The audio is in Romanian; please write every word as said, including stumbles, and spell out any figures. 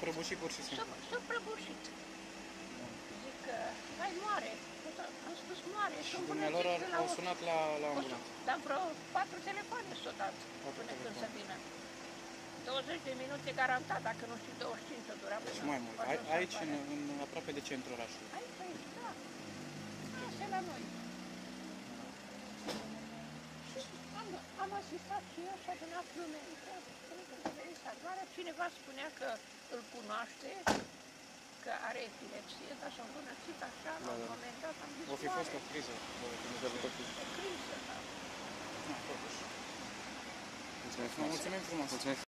prăbușit pur și simplu. S-a prăbușit. Zic că, mai moare. Am spus moare. Și dumnealor au sunat la, la ambulanță. Dar vreo patru telefoane s-au dat până când să vină. douăzeci de minute garantat, dacă nu știu, douăzeci și cinci o dura. Deci mai mult. A, aici, în, în, aproape de centrul orașului. Aici, aici, da. Asta la noi. Și am, am asistat și eu și a adunat lumea. Cineva spunea că îl cunoaște, că are epilepsie, dar s-a îmbunătățit așa, la un moment dat am zis, o fi fost o criză. O criză, da. Mulțumim frumos.